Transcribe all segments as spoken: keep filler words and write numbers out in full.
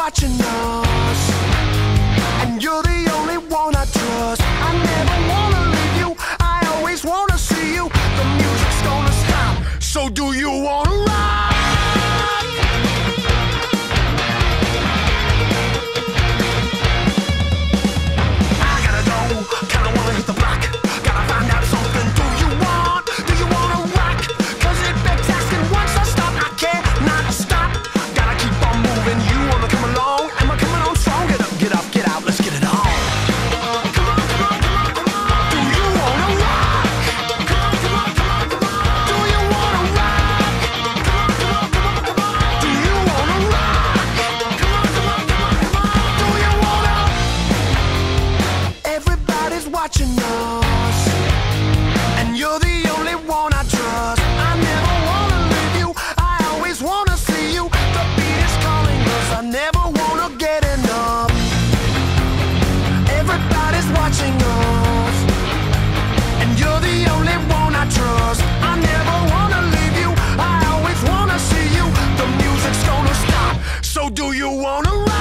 watching us, and you're the only one I trust. I never wanna leave you, I always wanna see you. The music's gonna stop, so do you wanna rock? I gotta go, kinda wanna hit the block. Gotta find out something. Do you want, do you wanna rock? Cause it begs asking once I stop, I can't not stop. Gotta keep on moving, you wanna come along? Am I coming on strong? Get up, get up, get out, let's get it on. Come on, come on, come on, come on. Do you wanna rock? Come on, come on, come on, come on. Do you wanna rock? Come on, come on, come on, come on. Do you wanna rock? Come on, come on, come on, come on. Do you wanna? Everybody's watching us, and you're the only one I trust. I never wanna leave you, I always wanna see you. The beat is calling us, I never wanna get enough. Everybody's watching us, and you're the only one I trust. I never wanna leave you, I always wanna see you. The music's gonna stop, so do you wanna rock?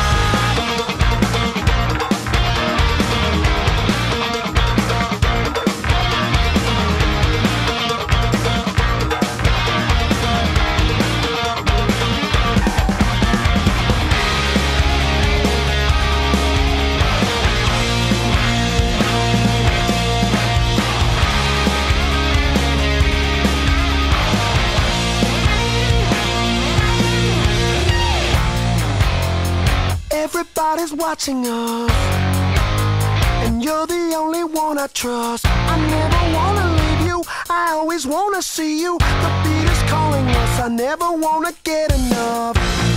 Everybody's watching us, and you're the only one I trust. I never wanna leave you, I always wanna see you. The beat is calling us, I never wanna get enough.